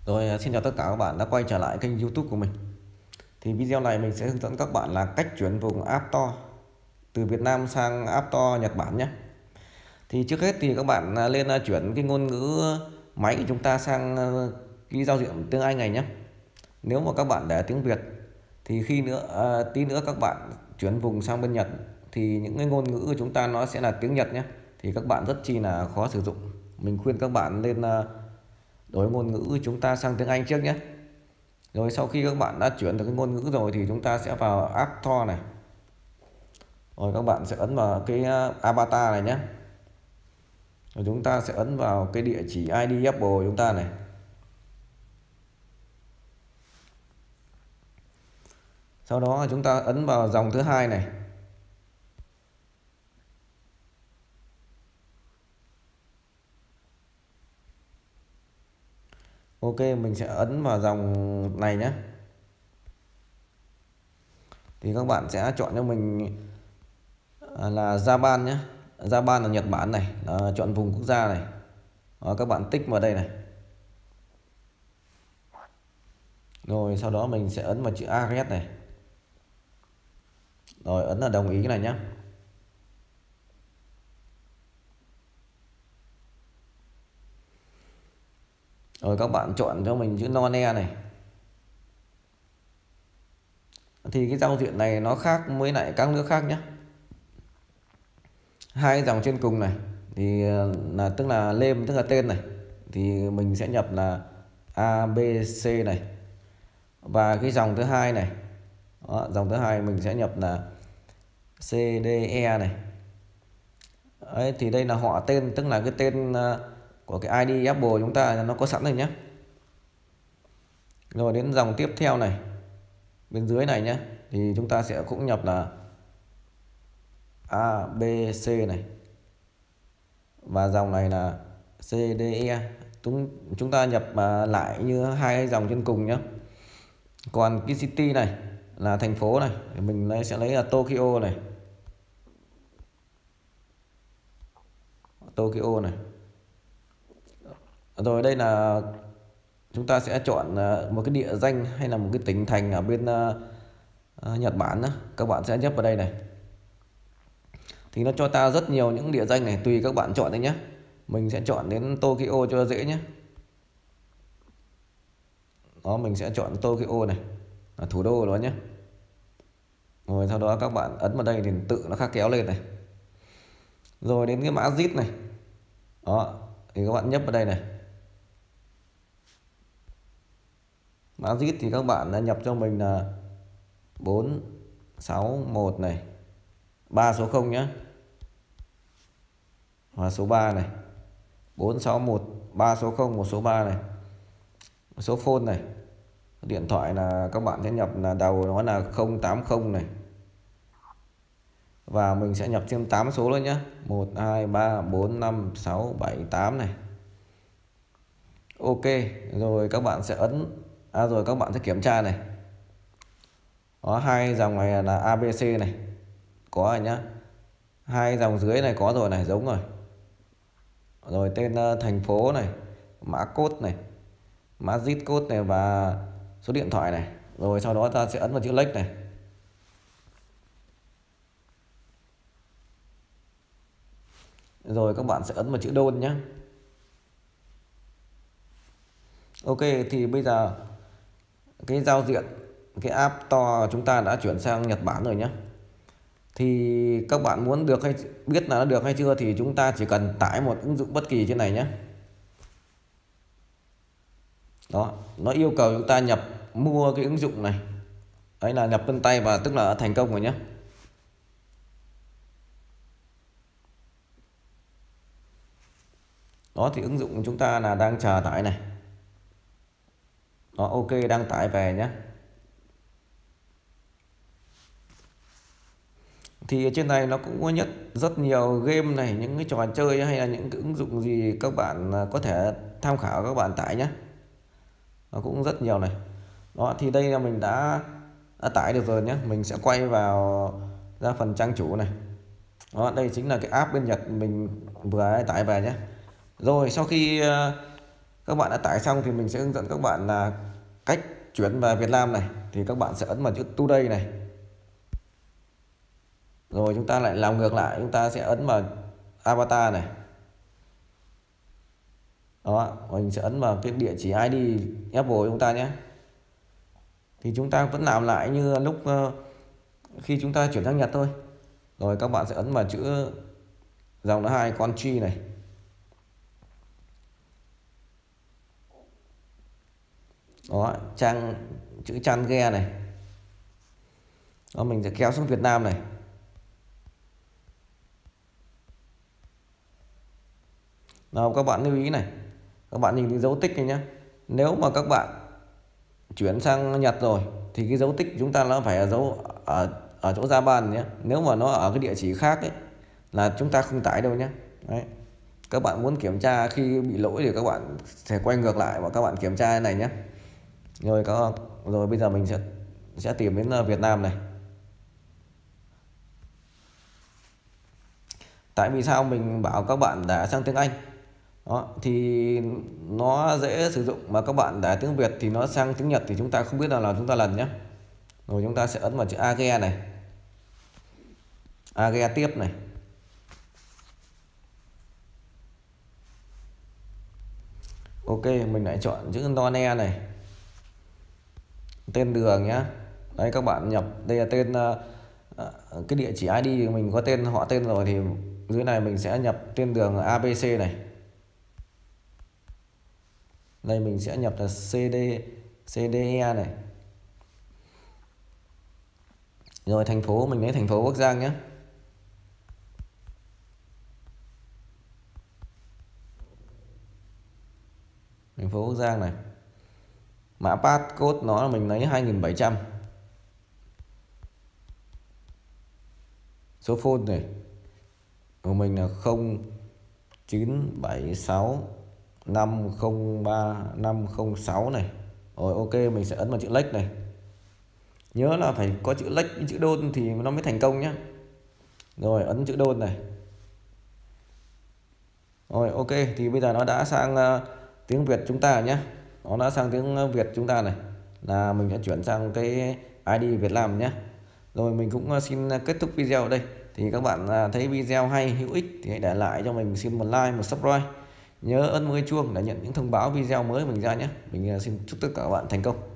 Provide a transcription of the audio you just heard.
Rồi, xin chào tất cả các bạn đã quay trở lại kênh YouTube của mình. Thì video này mình sẽ hướng dẫn các bạn là cách chuyển vùng App Store từ Việt Nam sang App Store Nhật Bản nhé. Thì trước hết thì các bạn lên chuyển cái ngôn ngữ máy của chúng ta sang cái giao diện tiếng Anh này nhé. Nếu mà các bạn để tiếng Việt thì tí nữa các bạn chuyển vùng sang bên Nhật thì những cái ngôn ngữ của chúng ta nó sẽ là tiếng Nhật nhé. Thì các bạn rất chi là khó sử dụng. Mình khuyên các bạn lên đổi ngôn ngữ chúng ta sang tiếng Anh trước nhé. Rồi sau khi các bạn đã chuyển được cái ngôn ngữ rồi thì chúng ta sẽ vào App Store này. Rồi các bạn sẽ ấn vào cái avatar này nhé. Rồi chúng ta sẽ ấn vào cái địa chỉ ID Apple của chúng ta này. Sau đó chúng ta ấn vào dòng thứ hai này. Ok, mình sẽ ấn vào dòng này nhé. Thì các bạn sẽ chọn cho mình là Japan nhé. Japan là Nhật Bản này, chọn vùng quốc gia này. Đó, các bạn tích vào đây này. Rồi sau đó mình sẽ ấn vào chữ address này. Rồi ấn là đồng ý này nhé. Rồi các bạn chọn cho mình chữ None này. Thì cái giao diện này nó khác với lại các nước khác nhé. Hai dòng trên cùng này thì tức là name, tức là tên này, thì mình sẽ nhập là ABC này. Và cái dòng thứ hai này, đó, dòng thứ hai mình sẽ nhập là CDE này. Đấy, thì đây là họ tên, tức là cái tên của cái ID Apple chúng ta nó có sẵn rồi nhé. Rồi đến dòng tiếp theo này, bên dưới này nhé, thì chúng ta sẽ cũng nhập là ABC này. Và dòng này là CDE. Chúng ta nhập lại như hai dòng trên cùng nhé. Còn cái city này là thành phố này, mình sẽ lấy là Tokyo này. Tokyo này. Rồi đây là chúng ta sẽ chọn một cái địa danh hay là một cái tỉnh thành ở bên Nhật Bản đó. Các bạn sẽ nhấp vào đây này. Thì nó cho ta rất nhiều những địa danh này, tùy các bạn chọn đấy nhé. Mình sẽ chọn đến Tokyo cho dễ nhé. Đó, mình sẽ chọn Tokyo này, là thủ đô đó nhé. Rồi sau đó các bạn ấn vào đây thì tự nó khắc kéo lên này. Rồi đến cái mã zip này. Đó, thì các bạn nhấp vào đây này. Mã zip thì các bạn đã nhập cho mình là 461 này, 3 số 0 nhé. Và số 3 này, 461 3 số 0 1 số 3 này. Số phone này, điện thoại là các bạn sẽ nhập là đầu nó là 080 này. Và mình sẽ nhập thêm 8 số nữa nhé, 1 2 3 4 5 6 7 8 này. Ok, rồi các bạn sẽ ấn rồi các bạn sẽ kiểm tra này. Có hai dòng này là ABC này, có rồi nhá. Hai dòng dưới này có rồi này, giống rồi. Rồi tên thành phố này, mã code này, mã zip code này và số điện thoại này. Rồi sau đó ta sẽ ấn vào chữ lệch này. Rồi các bạn sẽ ấn vào chữ đôn nhé. Ok, thì bây giờ cái giao diện, cái App Store chúng ta đã chuyển sang Nhật Bản rồi nhé. Thì các bạn muốn được hay biết là nó được hay chưa thì chúng ta chỉ cần tải một ứng dụng bất kỳ trên này nhé. Đó, nó yêu cầu chúng ta mua cái ứng dụng này. Đấy là nhập vân tay và tức là thành công rồi nhé. Đó, thì ứng dụng chúng ta là đang chờ tải này. Đó, ok, đang tải về nhé. Thì ở trên này nó cũng có rất nhiều game này, những cái trò chơi hay là những cái ứng dụng gì các bạn có thể tham khảo, các bạn tải nhé. Nó cũng rất nhiều này. Đó, thì đây là mình đã tải được rồi nhé. Mình sẽ quay vào ra phần trang chủ này. Đó, đây chính là cái app bên Nhật mình vừa tải về nhé. Rồi sau khi các bạn đã tải xong thì mình sẽ hướng dẫn các bạn là cách chuyển về Việt Nam này. Thì các bạn sẽ ấn vào chữ Today này. Rồi chúng ta lại làm ngược lại, chúng ta sẽ ấn vào avatar này. Đó, mình sẽ ấn vào cái địa chỉ ID Apple của chúng ta nhé. Thì chúng ta vẫn làm lại như lúc khi chúng ta chuyển sang Nhật thôi. Rồi các bạn sẽ ấn vào chữ dòng là 2 country này. Đó, chữ Chan Ghe này. Đó, mình sẽ kéo xuống Việt Nam này. Nào các bạn lưu ý này, các bạn nhìn cái dấu tích này nhé. Nếu mà các bạn chuyển sang Nhật rồi thì cái dấu tích của chúng ta nó phải ở dấu ở chỗ ra bàn nhé. Nếu mà nó ở cái địa chỉ khác ấy là chúng ta không tải đâu nhé. Đấy. Các bạn muốn kiểm tra khi bị lỗi thì các bạn sẽ quay ngược lại và các bạn kiểm tra cái này nhé. Rồi bây giờ mình sẽ tìm đến Việt Nam này. Tại vì sao mình bảo các bạn đã sang tiếng Anh? Đó, thì nó dễ sử dụng, mà các bạn để tiếng Việt thì nó sang tiếng Nhật thì chúng ta không biết là chúng ta lần nhé. Rồi chúng ta sẽ ấn vào chữ AGE này, AGE tiếp này. Ok, mình lại chọn chữ None này, tên đường nhé. Đấy, các bạn nhập đây là tên cái địa chỉ ID của mình có tên họ tên rồi thì dưới này mình sẽ nhập tên đường ABC này. Đây mình sẽ nhập là CDE này. Rồi thành phố mình lấy thành phố Bắc Giang nhé. Thành phố Bắc Giang này. Mã passcode nó là mình lấy 2700. Số phone này của mình là 0976 503 506 này. Rồi ok, mình sẽ ấn vào chữ lệch này. Nhớ là phải có chữ lệch với chữ đôn thì nó mới thành công nhé. Rồi ấn chữ đôn này. Rồi ok, thì bây giờ nó đã sang tiếng Việt chúng ta nhé. Nó đã sang tiếng Việt chúng ta này. Là mình sẽ chuyển sang cái ID Việt Nam nhé. Rồi mình cũng xin kết thúc video ở đây. Thì các bạn thấy video hay, hữu ích thì hãy để lại cho mình xin một like, một subscribe. Nhớ ấn một cái chuông để nhận những thông báo video mới mình ra nhé. Mình xin chúc tất cả các bạn thành công.